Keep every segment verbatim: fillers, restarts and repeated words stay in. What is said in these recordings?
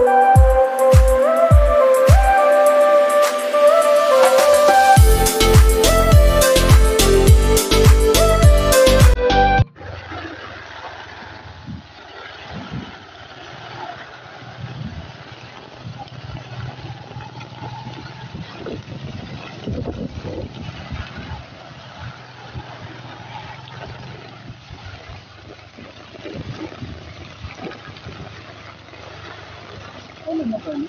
Ano na to?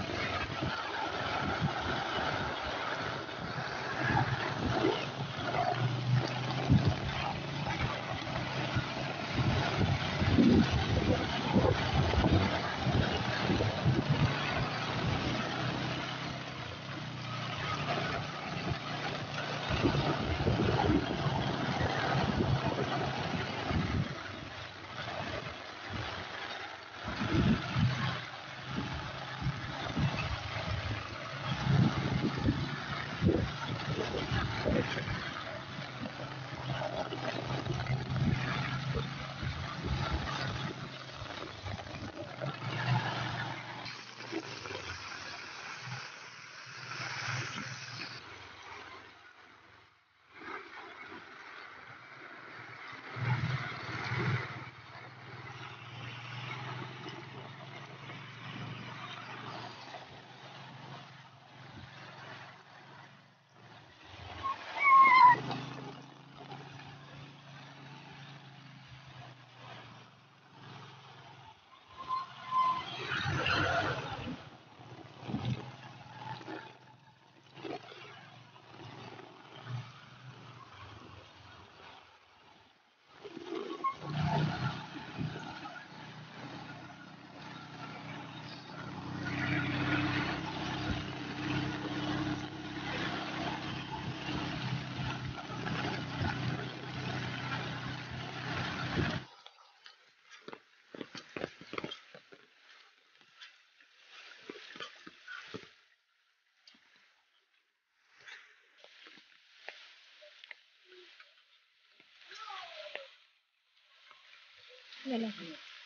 Lalaki.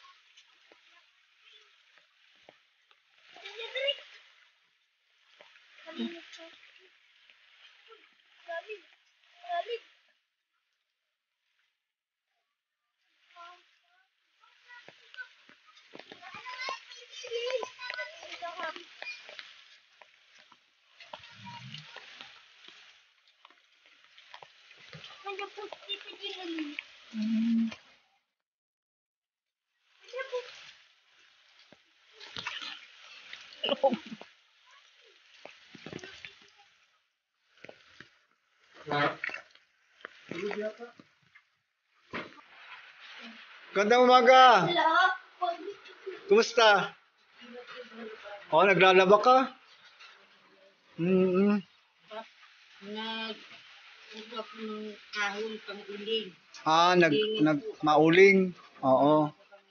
Hmm. Gandang umaga! Kumusta? Oh, naglalaba ka? Mm-hmm. Nag-usap ng kahon pang uling. Ah, nag, nag mauling. Oo.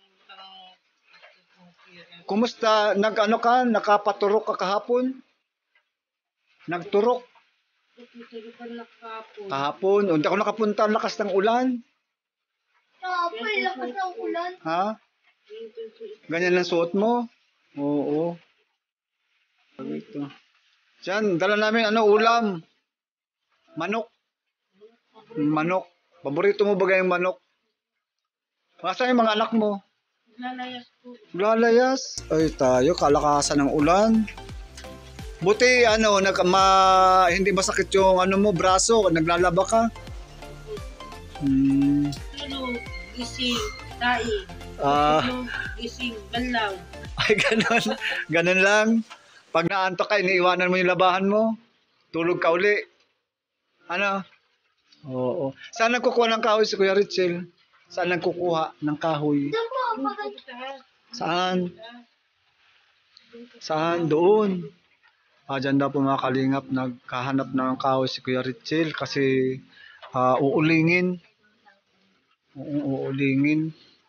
Kumusta? Nag ano ka? Nakapaturok ka kahapon? Nagturok kahapon. O, hindi ako nakapunta. Ang lakas ng ulan. Kahapon, lakas ng ulan. Ha? Ganyan ang suot mo? Oo. Ito. Diyan, dala namin ano ulam. Manok. Manok. Paborito mo ba yung manok? Nasaan yung mga anak mo? Lalayas po. Lalayas. Ay tayo, kalakasan ng ulan. Buti ano, nag, ma, hindi masakit yung ano mo, braso, naglalaba ka. Hmm. Tulog, gising, daing. Ah. Tulog, gising, banlaw. Ay, ganun. Ganun lang. Pag naantok ka, iniiwanan mo yung labahan mo. Tulog ka uli. Ano? Oo. Saan nagkukuha ng kahoy si Kuya Richel? Saan nagkukuha ng kahoy? Saan? Saan? Doon. Ah, dyan daw po mga kalingap, nagkahanap ng kahoy si Kuya Richel kasi uh, uulingin. Oo, uulingin.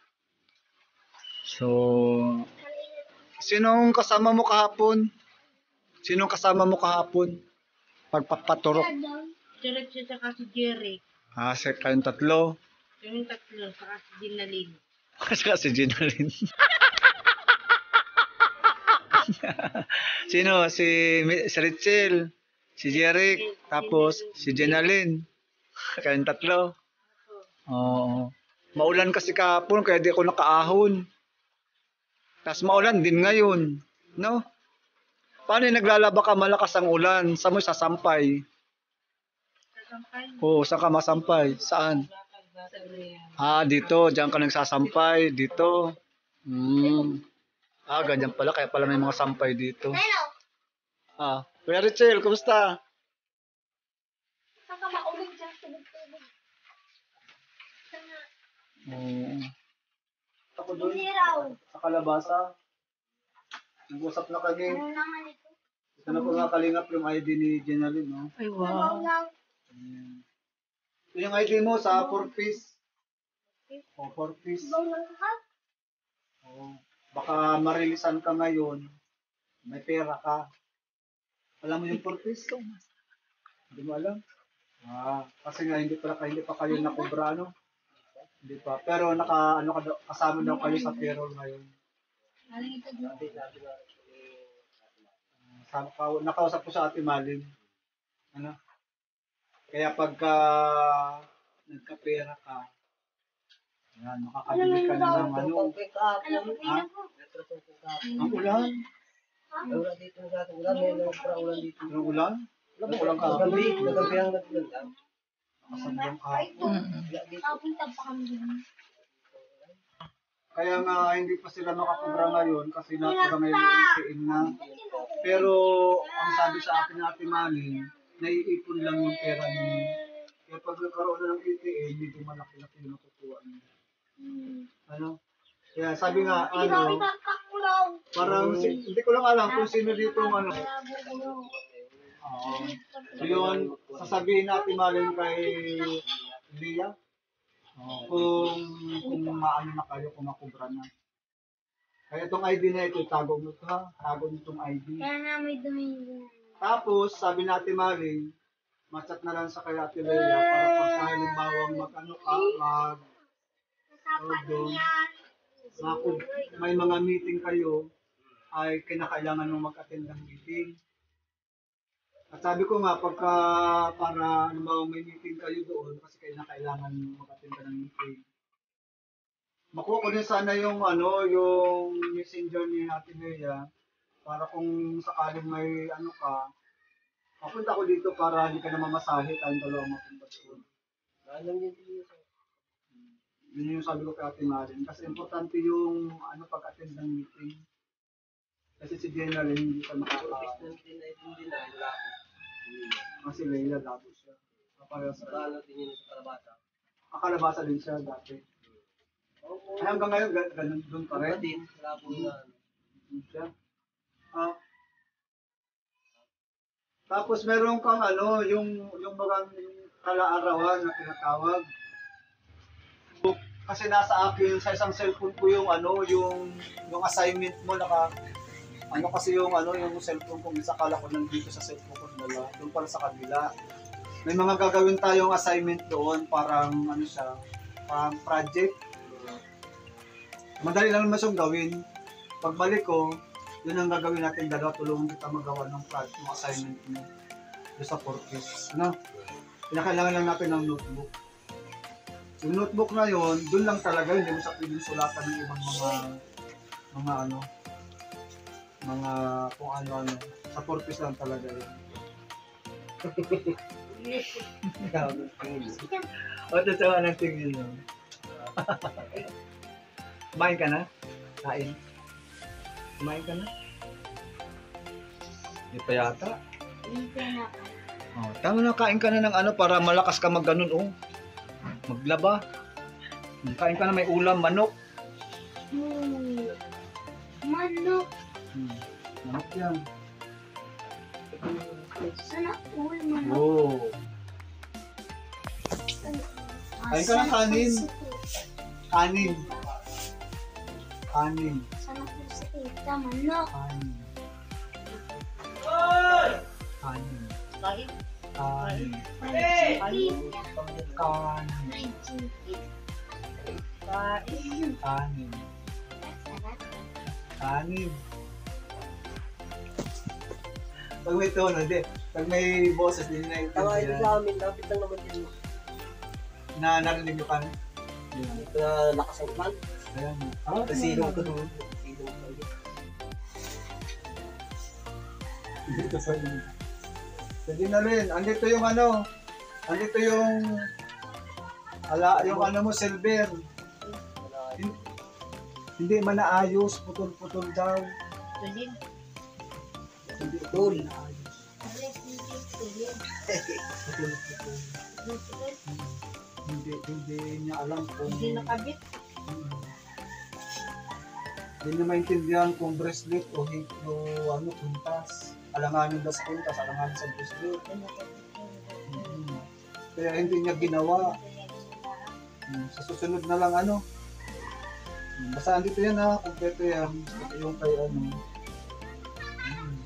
So, sinong kasama mo kahapon? Sinong kasama mo kahapon? Pagpapaturok. Diret siya saka si Jerry. Ah, sa kayong tatlo. Yung tatlo, saka si Ginalin. Saka si Ginalyn. Sino? Si, Mi- si Richel, si Jeric, tapos si Jenalyn. Kayong tatlo. Oo. Maulan kasi kahapon kaya di ako nakaahon. Tapos maulan din ngayon. No? Paano yung naglalaba ka malakas ang ulan? Saan mo sasampay? Sasampay. Oo, saan ka masampay? Saan? Sa Brian. Ah, dito. Diyan ka nagsasampay. Dito. Hmm. Ah, ganyan pala. Kaya pala may mga sampay dito. Ah, Kuya Richel, kumusta? Saka maulog dyan, tubig-tubig. Sana, Oo. Ako hindi raw. sa kalabasa. Nag-usap na kami. Ano naman ito? Ito na po nga kalingap yung I D ni Jenalyn, no? Ay, Sabaw lang. Ayan. Ito yung I D mo sa four piece. O, four piece. Sabaw lang ka? Oo. Baka marilisan ka ngayon. May pera ka. Alam mo yung four piece? Hindi mo alam? Ah, kasi nga hindi pa, hindi pa kayo nakubra, no? Hindi pa. Pero naka, ano, ka daw- kasama daw kayo sa payroll ngayon. Aling ito dyan. Sa, ka- nakausap ko sa Ate Malin. Ano? Kaya pagka nagkapera ka, yan, makakabili ka na ng ano. Ano, pagkain ako. Ang ulan? Wala dito sa ating ulan, may nagpura ulan dito. Ang ulan? Walang ka. Gabi, nagabi ang nagpulan lang. Nakasandang ka. Wala dito. Papunta pa kami dyan. Kaya nga hindi pa sila makakubra ngayon kasi nakura ngayon yung I T M na. Pero ang sabi sa akin na Ate Malin, naiipon lang yung pera niyo. Kaya pag nagkaroon na ng A T M, medyo malaki-laki yung nakukuha niyo. Ano? Kaya sabi nga, Ikaw, ano, ikakakulong. parang, si- hindi ko lang alam kung sino dito ang ano. Oo. So yun, sasabihin natin Malin kay Lia. Oo, kung, kung maano na kayo, kung makubra na. Kaya itong I D na ito, tago mo ito ha. Tago mo itong I D. Kaya nga may dumi. Tapos, sabi natin Malin, machat na lang sa kay Ate Leia para pag halimbawa mag-ano ka, mag, Sapat doon. yan. Makub, may mga meeting kayo, ay kinakailangan mong mag-attend ng meeting. At sabi ko nga, pagka para halimbawa may meeting kayo doon, kasi kinakailangan mag-attend ka ng meeting. Makuha ko din sana yung ano, yung messenger ni Ate Leia, para kung sakaling may ano ka, mapunta ko dito para hindi ka na mamasahe, tayong dalawa mapunta doon. Alam niyo dito. Yun yung sabi ko kay Ate Marin. Kasi importante yung ano pag-attend ng meeting. Kasi si Jenna rin hindi ka makaka... Din na din din na wala ako. Kasi Leila labo siya. Kapaya sa... Sa din yun sa kalabasa. Kakalabasa din siya dati. Oo. Ay hanggang ngayon, ga- ganun doon pa Wala rin. din, wala po na. Doon siya. Ah. Tapos meron kang ano, yung yung mga yung kalaarawan na tinatawag. Kasi nasa akin sa isang cellphone ko yung ano, yung yung assignment mo naka ano kasi yung ano yung cellphone ko minsan kala ko nandito sa cellphone ko wala, doon pala sa kabila. May mga gagawin tayong assignment doon, parang ano siya, parang project. Madali lang naman siyang gawin. Pagbalik ko, yun ang gagawin natin dalawa, tulungan kita magawa ng project, ng assignment mo. Doon sa Porkis. Ano? Pinakailangan lang natin ng notebook. Yung notebook na yun, doon lang talaga, hindi mo sa pwedeng sulatan ng ibang mga, mga ano, mga kung ano-ano. Sa Porkis lang talaga yun. O, ito sa anong tingin mo? Kumain ka na? Kain? Kumain ka na? Hindi pa yata. Dito na. Oh, tama na, kain ka na ng ano para malakas ka mag ganun, oh. Maglaba. Kain ka na, may ulam, manok. Hmm. Manok. Hmm. Manok yan. Sana all manok. Oh. Kain ka ng kanin. Kanin. Kanin. Sana po sa kita, manok. Kanin. Kanin. Kahit Kanin. Hey! Kanin. Kanin. Kanin. Pag may tono, hindi. Pag may boses, hindi na Tama ito intindihan. sa amin, lapit lang naman din. Na narinig mo pa. Yan. Ito na lakas ang man. Ayan. Ah, Silong ko naman. Silong ko. Dito sa inyo. Pwede na rin. Andito yung ano. Andito yung ala, yung ano mo, silver. Hin- Hindi man naayos. Putol-putol daw. Tulin. Hindi Putol. naayos. Tulin. Putol-putol. Hindi, hindi niya alam kung... Hindi nakabit. Hmm. Hindi niya maintindihan kung bracelet o hit o ano, puntas. Alanganin das puntas, alanganin sa bracelet. Hmm. Kaya hindi niya ginawa. Hmm. Sa susunod na lang ano. Hmm. Basta andito yan ha, kompleto yan. Ito yung kay ano. Hmm.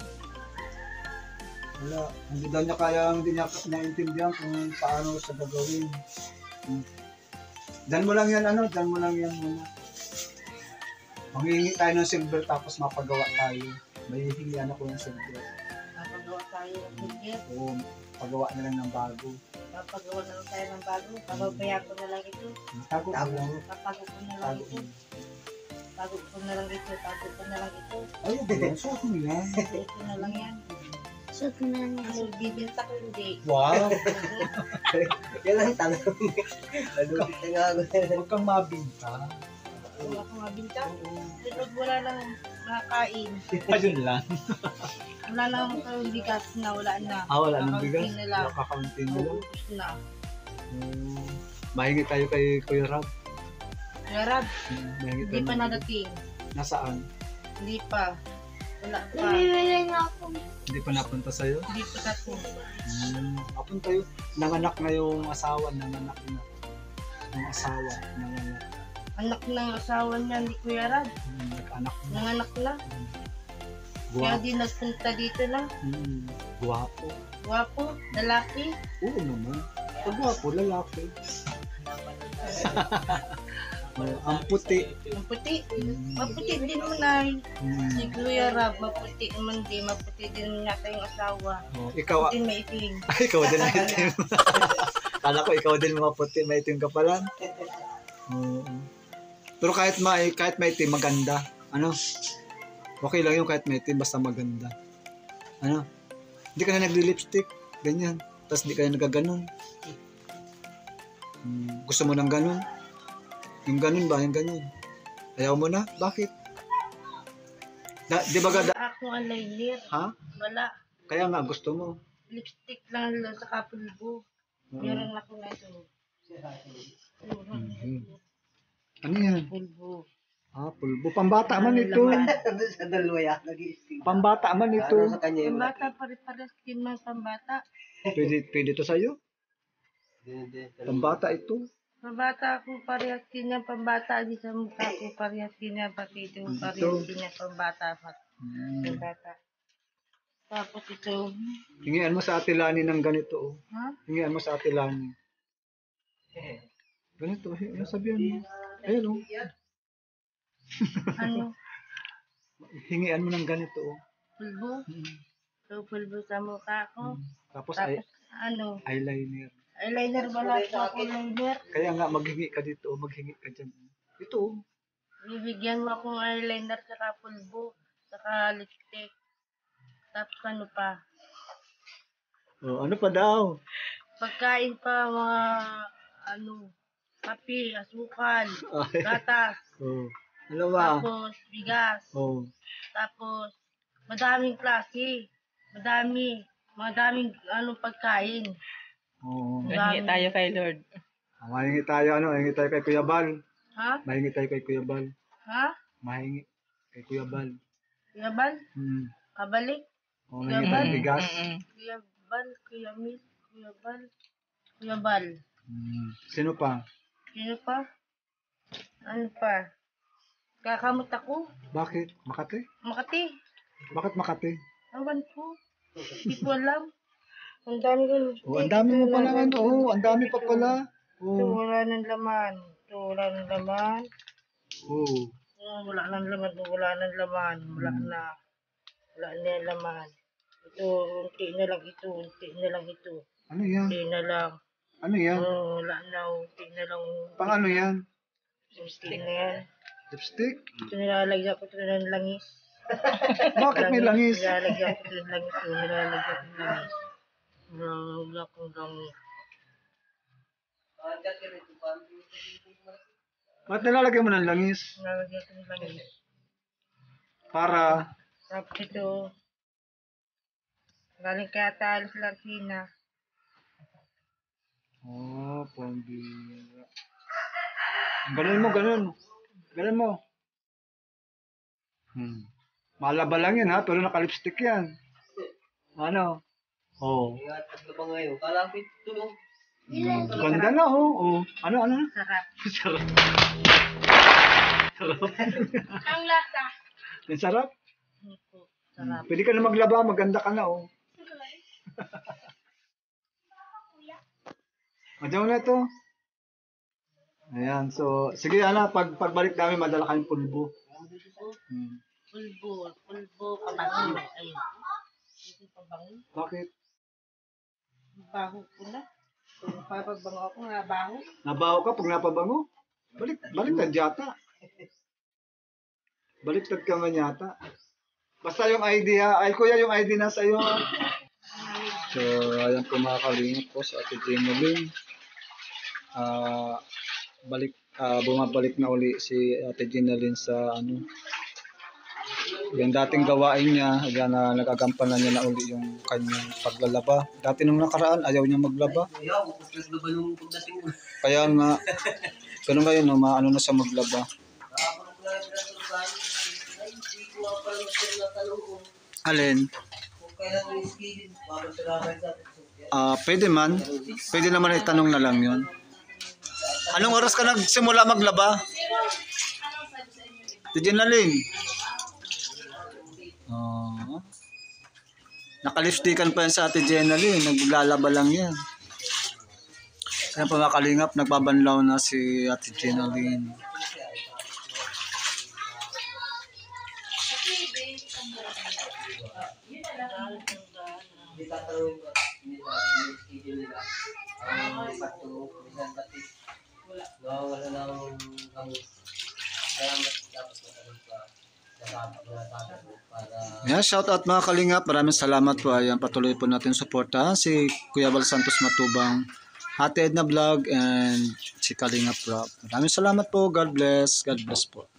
Wala. Hindi daw niya kaya, hindi niya naintindihan kung paano siya gagawin. Hmm. Diyan mo lang yan ano, diyan mo lang yan muna. Manghihingi tayo ng silver tapos mapagawa tayo. May hihingian ako ng silver. Papagawa tayo ng silver. O pagawa na lang ng bago. Papagawa na lang tayo ng bago. Papabayaan ko na lang ito. Tago ko Tago. lang. Papago ko na lang Tago ito. ko. Tago ko na lang ito. Tago ko na lang ito. Ay, hindi. Suot mo yan. Ito na lang yan. Suot mo na niya. Ano, bibinta ko hindi. Wow! Yan ang tanong. Nalulit na nga ako. Huwag kang mabinta. Wala akong mabinta. Pag wala lang makakain. Ayun lang. Wala lang akong bigas na wala na. Ah, wala nang bigas. Kakaunti na lang. Kakaunti na lang. Ubus na. Hmm. Mahingi tayo kay Kuya Rab. Kuya Rab, Hmm, Mahingi hindi tayo. pa ng- nadating. Nasaan? Hindi pa. Wala pa. Bibili na ako. Hindi pa napunta sa'yo? Hindi pa dating. Hmm. Apun tayo. Nanganak na yung asawa. Nanganak na. Yung asawa. Nanganak. Anak ng asawa niya ni Kuya Rab. Hmm. Nag-anak na. Nanganak na. Kaya Guwapo. di nagpunta dito na. Hmm. Guwapo. Gwapo, lalaki. Oo naman. Pag guwapo, lalaki. Oh, ang puti. Ang puti. Hmm. Maputi din mo na. Hmm. Si Kuya Rab, maputi naman din. Maputi din yata yung asawa. Oh, ikaw, Puti may itim. ay, ikaw din maitim. Kala ko ikaw din mga puti, maitim ka pala. Oo. Pero kahit may kahit maitim, maganda. Ano? Okay lang yung kahit maitim, basta maganda. Ano? Hindi ka na nagli-lipstick. Ganyan. Tapos hindi ka na nagaganon. Hmm, gusto mo ng ganon? Yung ganon ba? Yung ganon. Ayaw mo na? Bakit? Da, di ba gada? Wala akong eyeliner. Ha? Wala. Kaya nga gusto mo. Lipstick lang lang sa kapulbo. Oo. Meron ako na ito. Mhm. Ano yan? Pulbo. Ah, pulbo. Pambata man ito. Sa dalawa yan, nag-i-stick. Pambata man Ano ito. sa kanya yung Pambata, pare-pares din man pambata. Pwede, pwede to sa'yo? Hindi, hindi. Pambata ito. Pambata ako parehas din yan pambata. Di sa mukha ko parehas din yan. Pati ito parehas din yan pambata. Hmm. Pambata. Tapos ito. Hingian mo sa Ate Lani ng ganito. Oh. Ha? Hingian mo sa Ate Lani. Ganito. Ano sabihan mo? Ayun oh. Ano? Hingian mo ng ganito. Oh. Pulbo? Hmm. So, pulbo sa mukha ko. Tapos ay, Tapos ano? eyeliner. Eyeliner wala po ako eyeliner. Kaya nga maghingi ka dito. Oh. Maghingi ka dyan. Ito. Oh. Bibigyan mo akong eyeliner saka pulbo. Saka lipstick. Tapos ano pa? Oh, ano pa daw? Pagkain pa mga ano, kape, asukal, Ay. gatas, Oh. Ano ba? tapos bigas, Oh. tapos madaming klase, madami, madaming ano pagkain. Oh. Madami. tayo kay Lord. Ah, mahingi tayo ano, mahingi tayo kay Kuya Bal. Ha? Mahingi tayo kay Kuya Bal. Ha? Mahingi kay Kuya Bal. Kuya Bal? Hmm. Kabalik? Oh, mahingi tayo ng bigas. Mm-mm. Kuya Bal? Kuya Miss? Kuya Bal? Kuya Bal? Hmm. Sino pa? Sino pa? Ano pa? Kakamot ako? Bakit? Makati? Makati? Bakit Makati? Awan ko. Hindi ko alam. Ang dami ko. Oh, ang dami mo pala ano. Oh, ang dami pa pala. Ito Oh. wala ng laman. Ito wala ng laman. Oh. Ito wala ng laman. Ito wala ng laman. Wala na. Wala na yung laman. Ito, unti na lang ito, unti na lang ito. Ano yan? Unti na lang. Ano yan? Oo, wala na, unti na lang. Pang ano yan? Unti na yan. Lipstick? Ito nilalagyan ko ito ng langis. Bakit may langis? Nilalagyan ko ito ng langis. Ito nilalagyan ko ng langis. Nilalagyan ko ng langis. Bakit nilalagay mo ng langis? Nilalagyan ko ng langis. Para, Tapos ito, galing kaya talis Latina. oh, pambira. Ganun mo, ganun. Ganun mo. Hmm. Malaba lang yan ha, pero naka-lipstick yan. Ano? Oh. Ingat ka pa ngayon. Kala ko ito tulong. Hmm. Ganda na oh. Oh. Ano, ano? Sarap. Sarap. Sarap. Ang lasa. Yan sarap. Ito, sarap. Pwede ka na maglaba, maganda ka na oh. Madyaw na to. Ayan, so, sige ana, pag pagbalik namin, madala kayong pulbo. Hmm. Pulbo, pulbo, pabango. Ayun. Ito pabango. Bakit? Baho ko na. Kung papagbango ako, nga baho. Nabaho ka pag napabango? Balik, baliktad yata. Baliktad ka man yata. Basta yung I D ha. Ay kuya, yung I D na sa'yo. So, ayan po mga kalingap po sa Ate Jeneline. Ah, balik, ah, bumabalik na uli si Ate Jeneline sa ano, yung dating gawain niya. Ayan na nagagampanan niya na uli yung kanyang paglalaba. Dati nung nakaraan, ayaw niya maglaba. Ayaw, upos na ba nung pagdating mo? Kaya nga, ganun ngayon, no, maano na siya maglaba. Nakapulog na yung pinatulukan. Ay, hindi ko nga pala sila natanong kung Alin? kung kailan yung schedule. Bakit sila kayo sa atin? Ah, pwede man. Pwede naman itanong na lang yun. Anong oras ka nagsimula maglaba? Tidyan na rin. Oh. Nakalipstickan pa yan sa Ate Jeneline. Naglalaba lang yan. Kaya pa mga kalingap, nagbabanlaw na si Ate Jeneline. Hindi tatanungin ko nila yung schedule nila. Ang lipat to, minsan pati nawawala ng gamot. Kaya mas dapat matanong ka sa tatanong para Yeah, shout out mga kalingap. Maraming salamat po. Ayan, patuloy po natin suportahan si Kuya Val Santos Matubang, Ate Edna Vlog, and si Kalingap Rob. Maraming salamat po. God bless. God bless po.